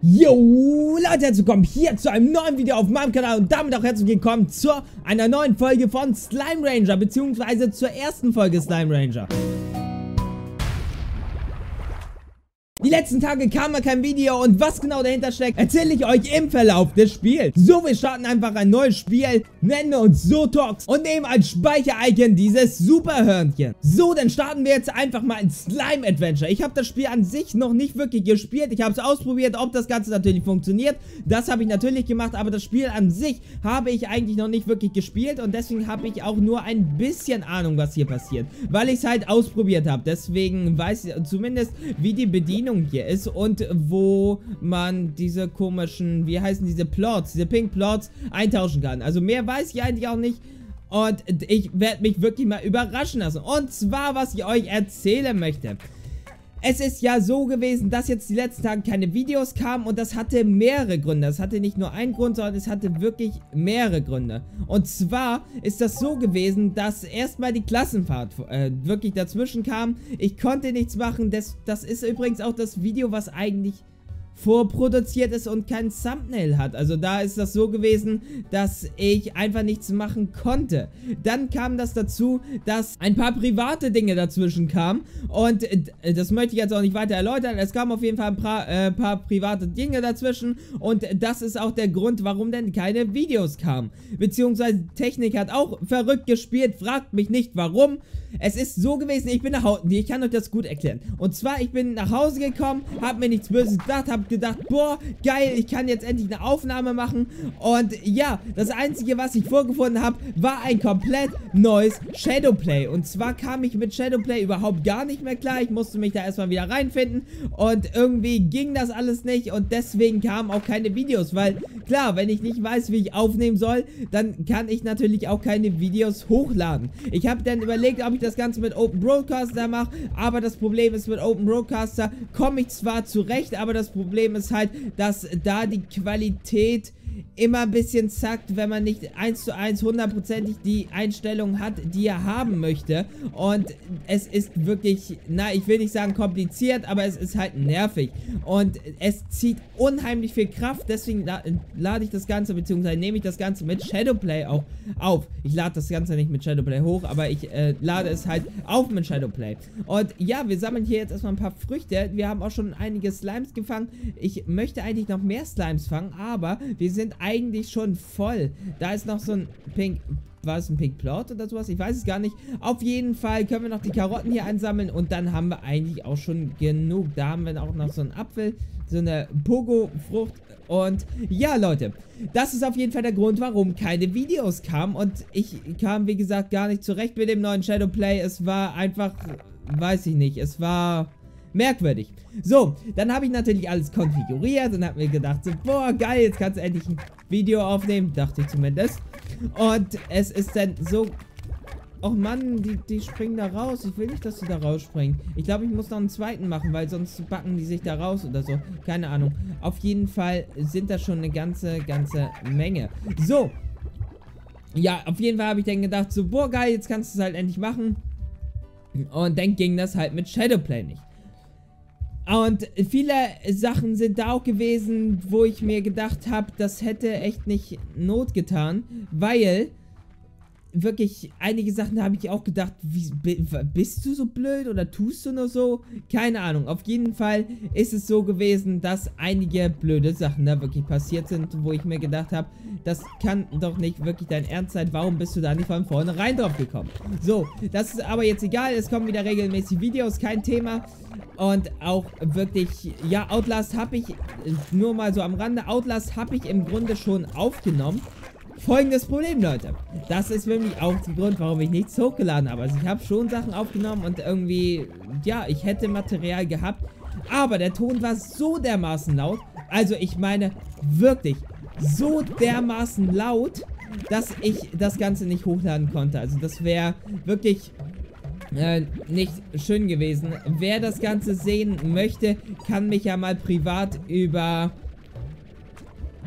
Yo, Leute, herzlich willkommen hier zu einem neuen Video auf meinem Kanal und damit auch herzlich willkommen zu einer neuen Folge von Slime Ranger, beziehungsweise zur ersten Folge Slime Ranger. Die letzten Tage kam mal kein Video und was genau dahinter steckt, erzähle ich euch im Verlauf des Spiels. So, wir starten einfach ein neues Spiel, nennen uns Zotox und nehmen als Speicher-Icon dieses Superhörnchen. So, dann starten wir jetzt einfach mal ein Slime Adventure. Ich habe das Spiel an sich noch nicht wirklich gespielt. Ich habe es ausprobiert, ob das Ganze natürlich funktioniert. Das habe ich natürlich gemacht, aber das Spiel an sich habe ich eigentlich noch nicht wirklich gespielt und deswegen habe ich auch nur ein bisschen Ahnung, was hier passiert, weil ich es halt ausprobiert habe. Deswegen weiß ich zumindest, wie die Bedienung hier ist und wo man diese komischen, wie heißen diese Plots, diese Pink Plots eintauschen kann. Also mehr weiß ich eigentlich auch nicht und ich werde mich wirklich mal überraschen lassen. Und zwar, was ich euch erzählen möchte. Es ist ja so gewesen, dass jetzt die letzten Tage keine Videos kamen und das hatte mehrere Gründe. Es hatte nicht nur einen Grund, sondern es hatte wirklich mehrere Gründe. Und zwar ist das so gewesen, dass erstmal die Klassenfahrt wirklich dazwischen kam. Ich konnte nichts machen. Das ist übrigens auch das Video, was eigentlich vorproduziert ist und kein Thumbnail hat. Also da ist das so gewesen, dass ich einfach nichts machen konnte. Dann kam das dazu, dass ein paar private Dinge dazwischen kamen und das möchte ich jetzt auch nicht weiter erläutern. Es kamen auf jeden Fall ein paar private Dinge dazwischen und das ist auch der Grund, warum denn keine Videos kamen. Beziehungsweise Technik hat auch verrückt gespielt, fragt mich nicht warum. Es ist so gewesen, ich kann euch das gut erklären. Und zwar, ich bin nach Hause gekommen, habe mir nichts Böses gedacht, habe gedacht, boah, geil, ich kann jetzt endlich eine Aufnahme machen. Und ja, das Einzige, was ich vorgefunden habe, war ein komplett neues Shadowplay. Und zwar kam ich mit Shadowplay überhaupt gar nicht mehr klar. Ich musste mich da erstmal wieder reinfinden. Und irgendwie ging das alles nicht. Und deswegen kamen auch keine Videos. Weil, klar, wenn ich nicht weiß, wie ich aufnehmen soll, dann kann ich natürlich auch keine Videos hochladen. Ich habe dann überlegt, ob ich das Ganze mit Open Broadcaster mache. Aber das Problem ist, mit Open Broadcaster komme ich zwar zurecht, aber das Problem ist halt, dass da die Qualität immer ein bisschen zackt, wenn man nicht 1:1 hundertprozentig die Einstellung hat, die er haben möchte. Und es ist wirklich, na, ich will nicht sagen kompliziert, aber es ist halt nervig. Und es zieht unheimlich viel Kraft, deswegen lade ich das Ganze, beziehungsweise nehme ich das Ganze mit Shadowplay auch auf. Ich lade das Ganze nicht mit Shadowplay hoch, aber ich lade es halt auf mit Shadowplay. Und ja, wir sammeln hier jetzt erstmal ein paar Früchte. Wir haben auch schon einige Slimes gefangen. Ich möchte eigentlich noch mehr Slimes fangen, aber wir sind eigentlich schon voll. Da ist noch so ein Pink... War es ein Pink Plot oder sowas? Ich weiß es gar nicht. Auf jeden Fall können wir noch die Karotten hier einsammeln und dann haben wir eigentlich auch schon genug. Da haben wir auch noch so einen Apfel, so eine Pogo-Frucht und ja, Leute, das ist auf jeden Fall der Grund, warum keine Videos kamen und ich kam, wie gesagt, gar nicht zurecht mit dem neuen Shadowplay. Es war einfach, weiß ich nicht, es war merkwürdig. So, dann habe ich natürlich alles konfiguriert und habe mir gedacht, so, boah, geil, jetzt kannst du endlich ein Video aufnehmen, dachte ich zumindest. Und es ist dann so, oh Mann, die springen da raus. Ich will nicht, dass sie da rausspringen. Ich glaube, ich muss noch einen zweiten machen, weil sonst backen die sich da raus oder so. Keine Ahnung. Auf jeden Fall sind das schon eine ganze Menge. So. Ja, auf jeden Fall habe ich dann gedacht, so, boah, geil, jetzt kannst du es halt endlich machen. Und dann ging das halt mit Shadowplay nicht. Und viele Sachen sind da auch gewesen, wo ich mir gedacht habe, das hätte echt nicht Not getan, weil wirklich einige Sachen, da habe ich auch gedacht, bist du so blöd oder tust du nur so? Keine Ahnung. Auf jeden Fall ist es so gewesen, dass einige blöde Sachen da wirklich passiert sind, wo ich mir gedacht habe, das kann doch nicht wirklich dein Ernst sein. Warum bist du da nicht von vornherein drauf gekommen? So, das ist aber jetzt egal. Es kommen wieder regelmäßig Videos, kein Thema. Und auch wirklich, ja, Outlast habe ich, nur mal so am Rande, Outlast habe ich im Grunde schon aufgenommen. Folgendes Problem, Leute. Das ist wirklich auch der Grund, warum ich nichts hochgeladen habe. Also ich habe schon Sachen aufgenommen und irgendwie, ja, ich hätte Material gehabt. Aber der Ton war so dermaßen laut. Also ich meine, wirklich so dermaßen laut, dass ich das Ganze nicht hochladen konnte. Also das wäre wirklich nicht schön gewesen. Wer das Ganze sehen möchte, kann mich ja mal privat über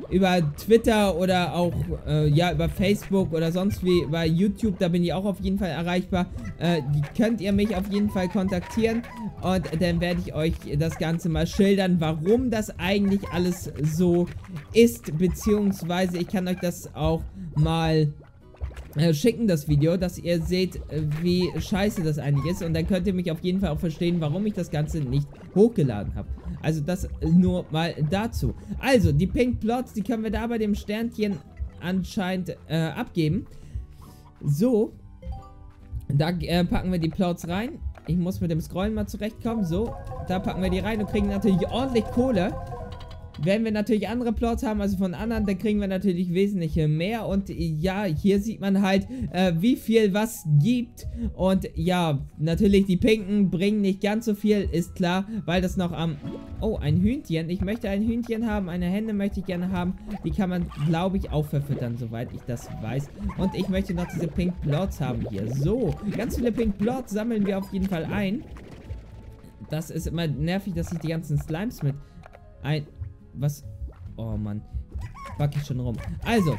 über Twitter oder auch, ja, über Facebook oder sonst wie, bei YouTube, da bin ich auch auf jeden Fall erreichbar. Könnt ihr mich auf jeden Fall kontaktieren und dann werde ich euch das Ganze mal schildern, warum das eigentlich alles so ist, beziehungsweise ich kann euch das auch mal schicken, das Video, dass ihr seht, wie scheiße das eigentlich ist, und dann könnt ihr mich auf jeden Fall auch verstehen, warum ich das Ganze nicht hochgeladen habe. Also das nur mal dazu. Also, die Pink Plots, die können wir da bei dem Sternchen anscheinend abgeben. So, da packen wir die Plots rein. Ich muss mit dem Scrollen mal zurechtkommen. So, da packen wir die rein und kriegen natürlich ordentlich Kohle. Wenn wir natürlich andere Plots haben, also von anderen, dann kriegen wir natürlich wesentlich mehr. Und ja, hier sieht man halt, wie viel was gibt. Und ja, natürlich die Pinken bringen nicht ganz so viel, ist klar, weil das noch am... Oh, ein Hühnchen. Ich möchte ein Hühnchen haben, eine Henne möchte ich gerne haben. Die kann man, glaube ich, auch verfüttern, soweit ich das weiß. Und ich möchte noch diese Pink Plots haben hier. So, ganz viele Pink Plots sammeln wir auf jeden Fall ein. Das ist immer nervig, dass ich die ganzen Slimes mit ein... Was? Oh Mann. Back ich schon rum. Also.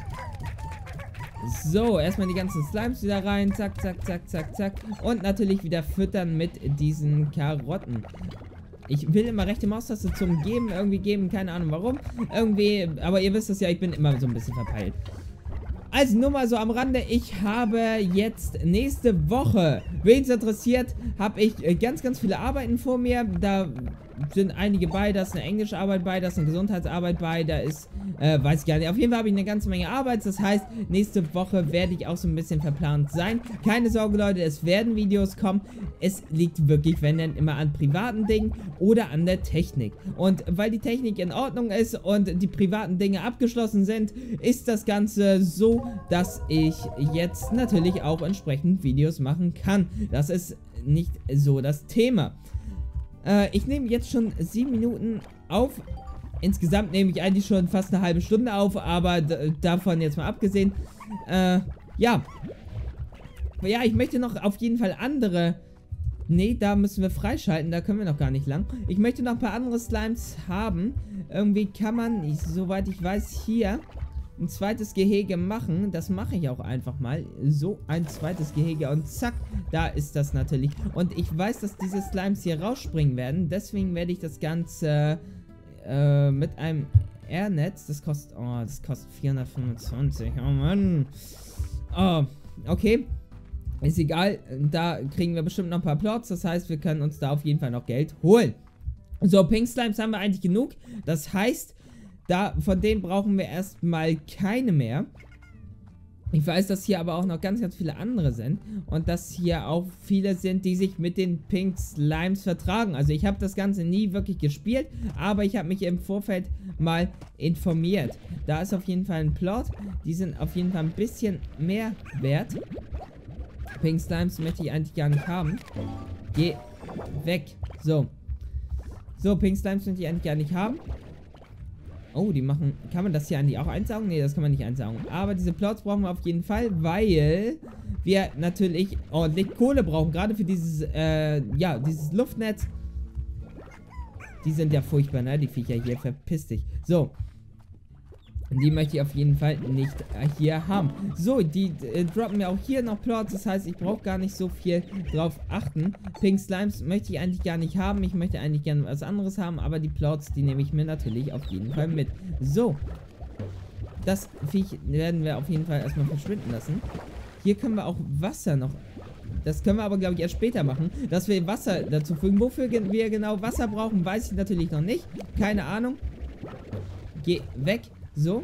So, erstmal die ganzen Slimes wieder rein. Zack, zack, zack, zack, zack. Und natürlich wieder füttern mit diesen Karotten. Ich will immer rechte Maustaste zum Geben. Irgendwie geben. Keine Ahnung warum. Irgendwie. Aber ihr wisst es ja, ich bin immer so ein bisschen verpeilt. Also nur mal so am Rande, ich habe jetzt nächste Woche, wen es interessiert, habe ich ganz, ganz viele Arbeiten vor mir. Da sind einige bei, da ist eine Englischarbeit bei, da ist eine Gesundheitsarbeit bei, da ist, weiß ich gar nicht. Auf jeden Fall habe ich eine ganze Menge Arbeit, das heißt, nächste Woche werde ich auch so ein bisschen verplant sein. Keine Sorge, Leute, es werden Videos kommen. Es liegt wirklich, wenn dann, immer an privaten Dingen oder an der Technik. Und weil die Technik in Ordnung ist und die privaten Dinge abgeschlossen sind, ist das Ganze so, dass ich jetzt natürlich auch entsprechend Videos machen kann. Das ist nicht so das Thema. Ich nehme jetzt schon 7 Minuten auf. Insgesamt nehme ich eigentlich schon fast eine halbe Stunde auf, aber davon jetzt mal abgesehen. Ja. Ja, ich möchte noch auf jeden Fall andere... Nee, da müssen wir freischalten, da können wir noch gar nicht lang. Ich möchte noch ein paar andere Slimes haben. Irgendwie kann man, soweit ich weiß, hier ein zweites Gehege machen. Das mache ich auch einfach mal. So, ein zweites Gehege und zack, da ist das natürlich. Und ich weiß, dass diese Slimes hier rausspringen werden. Deswegen werde ich das Ganze mit einem Airnetz, das kostet 425. Oh Mann. Oh, okay. Ist egal, da kriegen wir bestimmt noch ein paar Plots. Das heißt, wir können uns da auf jeden Fall noch Geld holen. So, Pink Slimes haben wir eigentlich genug. Das heißt, von denen brauchen wir erstmal keine mehr. Ich weiß, dass hier aber auch noch ganz, ganz viele andere sind. Und dass hier auch viele sind, die sich mit den Pink Slimes vertragen. Also ich habe das Ganze nie wirklich gespielt, aber ich habe mich im Vorfeld mal informiert. Da ist auf jeden Fall ein Plot. Die sind auf jeden Fall ein bisschen mehr wert. Pink Slimes möchte ich eigentlich gar nicht haben. Geh weg. So. So, Pink Slimes möchte ich eigentlich gar nicht haben. Oh, die machen... Kann man das hier eigentlich auch einsaugen? Nee, das kann man nicht einsaugen. Aber diese Plots brauchen wir auf jeden Fall, weil wir natürlich ordentlich Kohle brauchen. Gerade für dieses, ja, dieses Luftnetz. Die sind ja furchtbar, ne? Die Viecher hier. Verpiss dich. So. Die möchte ich auf jeden Fall nicht hier haben. So, die droppen mir auch hier noch Plots. Das heißt, ich brauche gar nicht so viel drauf achten. Pink Slimes möchte ich eigentlich gar nicht haben. Ich möchte eigentlich gerne was anderes haben. Aber die Plots, die nehme ich mir natürlich auf jeden Fall mit. So. Das Viech werden wir auf jeden Fall erstmal verschwinden lassen. Hier können wir auch Wasser noch... Das können wir aber, glaube ich, erst später machen. Dass wir Wasser dazu fügen. Wofür wir genau Wasser brauchen, weiß ich natürlich noch nicht. Keine Ahnung. Geh weg. So.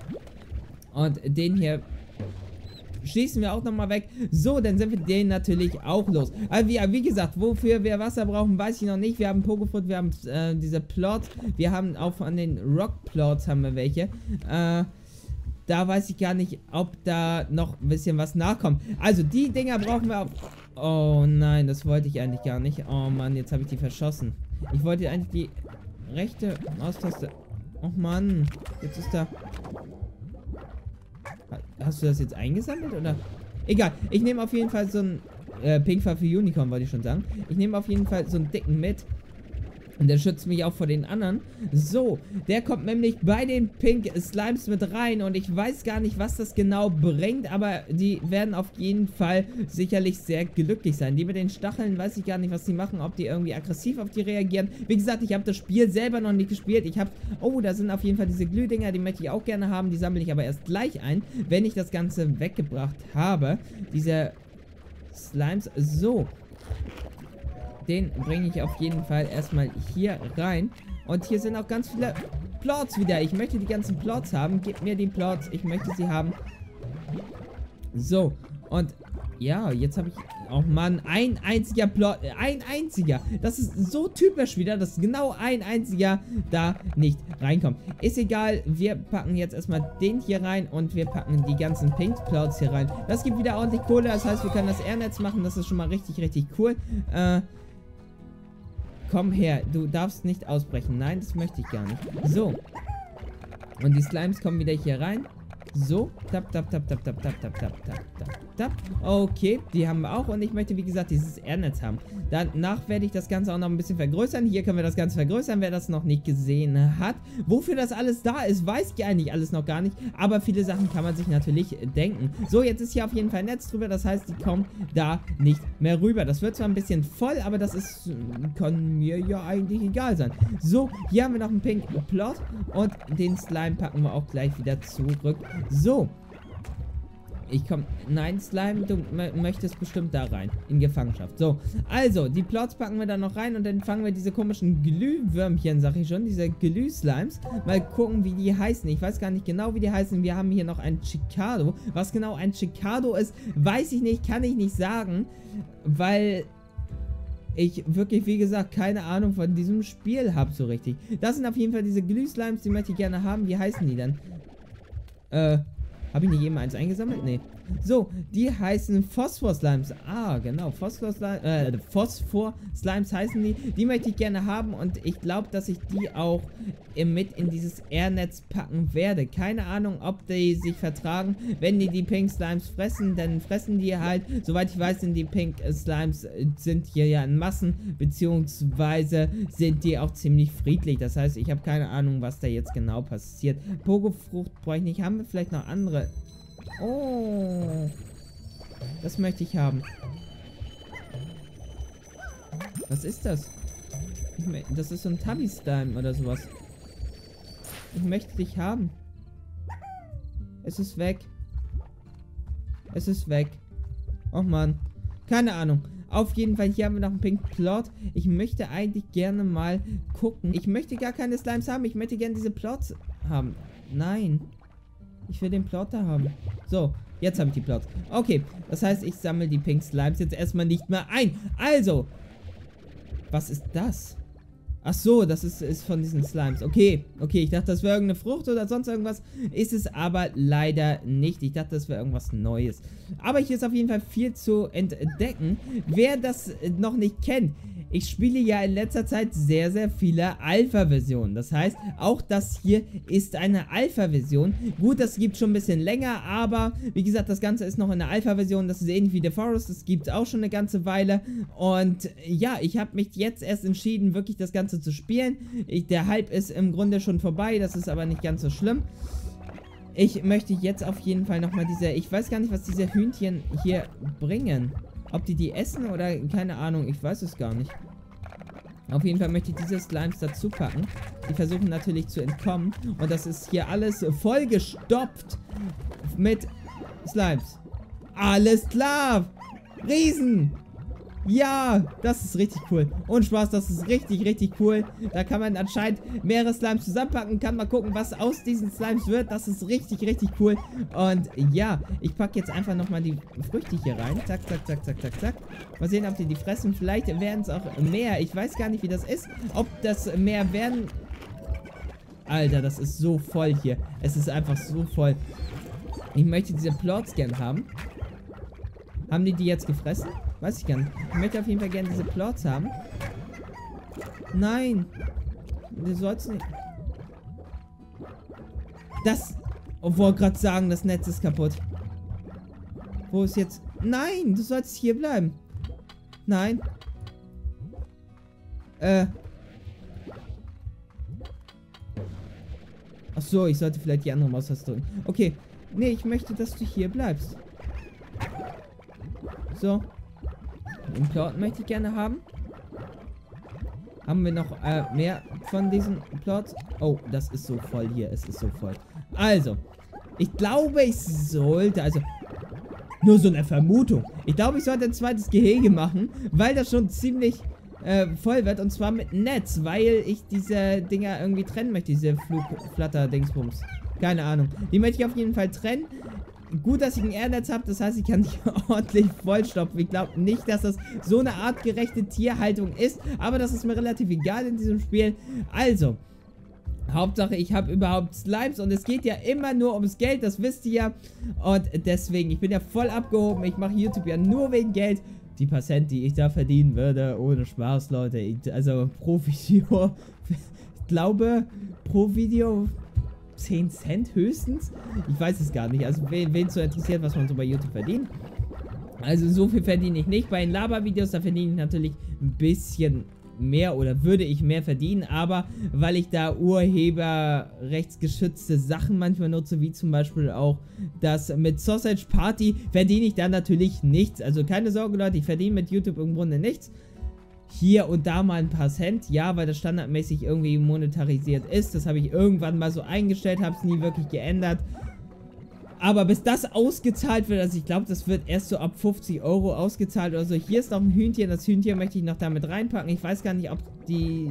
Und den hier schießen wir auch nochmal weg. So, dann sind wir den natürlich auch los. Also wie gesagt, wofür wir Wasser brauchen, weiß ich noch nicht. Wir haben Pokéfoot, wir haben diese Plots. Wir haben auch von den Rock Plots haben wir welche. Da weiß ich gar nicht, ob da noch ein bisschen was nachkommt. Also die Dinger brauchen wir auch. Oh nein, das wollte ich eigentlich gar nicht. Oh Mann, jetzt habe ich die verschossen. Ich wollte eigentlich die rechte Maustaste... Oh Mann, jetzt ist da... Hast du das jetzt eingesammelt, oder? Egal, ich nehme auf jeden Fall so einen... Pinkfar für Unicorn, wollte ich schon sagen. Ich nehme auf jeden Fall so einen dicken mit. Und der schützt mich auch vor den anderen. So, der kommt nämlich bei den Pink Slimes mit rein. Und ich weiß gar nicht, was das genau bringt. Aber die werden auf jeden Fall sicherlich sehr glücklich sein. Die mit den Stacheln, weiß ich gar nicht, was die machen. Ob die irgendwie aggressiv auf die reagieren. Wie gesagt, ich habe das Spiel selber noch nicht gespielt. Ich habe... Oh, da sind auf jeden Fall diese Glühdinger. Die möchte ich auch gerne haben. Die sammle ich aber erst gleich ein, wenn ich das Ganze weggebracht habe. Diese Slimes. So. Den bringe ich auf jeden Fall erstmal hier rein. Und hier sind auch ganz viele Plots wieder. Ich möchte die ganzen Plots haben. Gib mir die Plots. Ich möchte sie haben. So. Und ja, jetzt habe ich... Oh Mann, ein einziger Plot. Ein einziger. Das ist so typisch wieder, dass genau ein einziger da nicht reinkommt. Ist egal. Wir packen jetzt erstmal den hier rein. Und wir packen die ganzen Pink Plots hier rein. Das gibt wieder ordentlich Kohle. Das heißt, wir können das Airnetz machen. Das ist schon mal richtig, richtig cool. Komm her, du darfst nicht ausbrechen. Nein, das möchte ich gar nicht. So. Und die Slimes kommen wieder hier rein. So. Tap, tap, tap, tap, tap, tap, tap, tap, tap, tap, tap. Okay, die haben wir auch. Und ich möchte, wie gesagt, dieses Airnetz haben. Danach werde ich das Ganze auch noch ein bisschen vergrößern. Hier können wir das Ganze vergrößern, wer das noch nicht gesehen hat. Wofür das alles da ist, weiß ich eigentlich alles noch gar nicht. Aber viele Sachen kann man sich natürlich denken. So, jetzt ist hier auf jeden Fall ein Netz drüber. Das heißt, die kommen da nicht mehr rüber. Das wird zwar ein bisschen voll, aber das ist... kann mir ja eigentlich egal sein. So, hier haben wir noch einen Pink Plot. Und den Slime packen wir auch gleich wieder zurück. So. Ich komme... Nein, Slime, du möchtest bestimmt da rein. In Gefangenschaft. So, also, die Plots packen wir da noch rein und dann fangen wir diese komischen Glühwürmchen, sag ich schon, diese Glühslimes. Mal gucken, wie die heißen. Ich weiß gar nicht genau, wie die heißen. Wir haben hier noch ein Chicado. Was genau ein Chicado ist, weiß ich nicht, kann ich nicht sagen, weil... ich wirklich, wie gesagt, keine Ahnung von diesem Spiel habe so richtig. Das sind auf jeden Fall diese Glühslimes, die möchte ich gerne haben. Wie heißen die denn? Habe ich nicht eben eins eingesammelt? Nee. So, die heißen Phosphor-Slimes. Ah, genau. Phosphor-Slimes heißen die. Die möchte ich gerne haben und ich glaube, dass ich die auch mit in dieses Airnetz packen werde. Keine Ahnung, ob die sich vertragen. Wenn die Pink Slimes fressen, dann fressen die halt. Soweit ich weiß, sind die Pink Slimes sind hier ja in Massen, beziehungsweise sind die auch ziemlich friedlich. Das heißt, ich habe keine Ahnung, was da jetzt genau passiert. Pogofrucht brauche ich nicht. Haben wir vielleicht noch andere? Oh, das möchte ich haben. Was ist das? Das ist so ein Tabby-Slime oder sowas. Ich möchte dich haben. Es ist weg. Es ist weg. Och Mann. Keine Ahnung. Auf jeden Fall, hier haben wir noch einen Pink Plot. Ich möchte eigentlich gerne mal gucken. Ich möchte gar keine Slimes haben. Ich möchte gerne diese Plots haben. Nein. Ich will den Plot da haben. So, jetzt habe ich die Plots. Okay, das heißt, ich sammle die Pink Slimes jetzt erstmal nicht mehr ein. Also, was ist das? Ach so, das ist von diesen Slimes. Okay, ich dachte, das wäre irgendeine Frucht oder sonst irgendwas. Ist es aber leider nicht. Ich dachte, das wäre irgendwas Neues. Aber hier ist auf jeden Fall viel zu entdecken. Wer das noch nicht kennt, ich spiele ja in letzter Zeit sehr, sehr viele Alpha-Versionen. Das heißt, auch das hier ist eine Alpha-Version. Gut, das gibt schon ein bisschen länger, aber wie gesagt, das Ganze ist noch in der Alpha-Version. Das ist ähnlich wie The Forest, das gibt es auch schon eine ganze Weile. Und ja, ich habe mich jetzt erst entschieden, wirklich das Ganze zu spielen. Der Hype ist im Grunde schon vorbei, das ist aber nicht ganz so schlimm. Ich möchte jetzt auf jeden Fall nochmal ich weiß gar nicht, was diese Hühnchen hier bringen. Ob die essen oder keine Ahnung, ich weiß es gar nicht. Auf jeden Fall möchte ich diese Slimes dazu packen. Die versuchen natürlich zu entkommen. Und das ist hier alles vollgestopft mit Slimes. Alles klar! Riesen! Ja, das ist richtig cool. Und Spaß, das ist richtig, richtig cool. Da kann man anscheinend mehrere Slimes zusammenpacken. Kann mal gucken, was aus diesen Slimes wird. Das ist richtig, richtig cool. Und ja, ich packe jetzt einfach nochmal die Früchte hier rein. Zack, zack, zack, zack, zack, zack. Mal sehen, ob die fressen. Vielleicht werden es auch mehr. Ich weiß gar nicht, wie das ist. Ob das mehr werden... Alter, das ist so voll hier. Es ist einfach so voll. Ich möchte diese Plots gern haben. Haben die jetzt gefressen? Weiß ich gar nicht. Ich möchte auf jeden Fall gerne diese Plots haben. Nein. Du sollst nicht... Das... Ich wollte gerade sagen, das Netz ist kaputt. Wo ist jetzt... Nein, du sollst hier bleiben. Nein. Ach so, ich sollte vielleicht die andere Maustaste drücken. Okay. Nee, ich möchte, dass du hier bleibst. So. Den Plot möchte ich gerne haben. Haben wir noch mehr von diesen Plots? Oh, das ist so voll hier. Es ist so voll. Also, ich glaube, ich sollte, also, nur so eine Vermutung. Ich glaube, ich sollte ein zweites Gehege machen, weil das schon ziemlich voll wird. Und zwar mit Netz, weil ich diese Dinger irgendwie trennen möchte. Diese Flugflatter-Dingsbums. Keine Ahnung. Die möchte ich auf jeden Fall trennen. Gut, dass ich ein Airnetz habe, das heißt, ich kann nicht ordentlich vollstopfen. Ich glaube nicht, dass das so eine artgerechte Tierhaltung ist, aber das ist mir relativ egal in diesem Spiel. Also, Hauptsache, ich habe überhaupt Slimes und es geht ja immer nur ums Geld, das wisst ihr ja. Und deswegen, ich bin ja voll abgehoben, ich mache YouTube ja nur wegen Geld. Die paar Cent, die ich da verdienen würde, ohne Spaß, Leute. Also, pro Video, ich glaube, pro Video 10 Cent höchstens. Ich weiß es gar nicht. Also, wen es so interessiert, was man so bei YouTube verdient. Also, so viel verdiene ich nicht. Bei den Laber-Videos, da verdiene ich natürlich ein bisschen mehr oder würde ich mehr verdienen, aber weil ich da urheberrechtsgeschützte Sachen manchmal nutze, wie zum Beispiel auch das mit Sausage Party, verdiene ich da natürlich nichts. Also keine Sorge, Leute, ich verdiene mit YouTube im Grunde nichts. Hier und da mal ein paar Cent, ja, weil das standardmäßig irgendwie monetarisiert ist. Das habe ich irgendwann mal so eingestellt, habe es nie wirklich geändert. Aber bis das ausgezahlt wird, also ich glaube, das wird erst so ab 50 Euro ausgezahlt oder so. Hier ist noch ein Hühnchen, das Hühnchen möchte ich noch damit reinpacken. Ich weiß gar nicht, ob die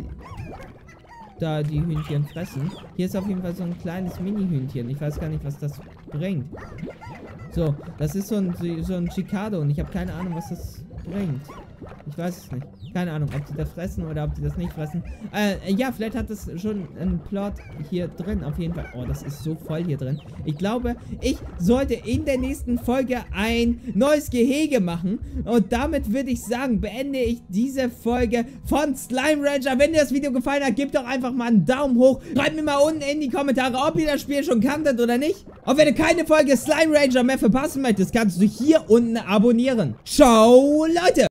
da die Hühnchen fressen. Hier ist auf jeden Fall so ein kleines Mini-Hühnchen. Ich weiß gar nicht, was das bringt. So, das ist so ein Chicado und ich habe keine Ahnung, was das bringt. Ich weiß es nicht. Keine Ahnung, ob die das fressen oder ob die das nicht fressen. Ja, vielleicht hat das schon einen Plot hier drin. Auf jeden Fall. Oh, das ist so voll hier drin. Ich glaube, ich sollte in der nächsten Folge ein neues Gehege machen. Und damit würde ich sagen, beende ich diese Folge von Slime Rancher. Wenn dir das Video gefallen hat, gebt doch einfach mal einen Daumen hoch. Schreibt mir mal unten in die Kommentare, ob ihr das Spiel schon kanntet oder nicht. Und wenn du keine Folge Slime Rancher mehr verpassen möchtest, kannst du hier unten abonnieren. Ciao, Leute!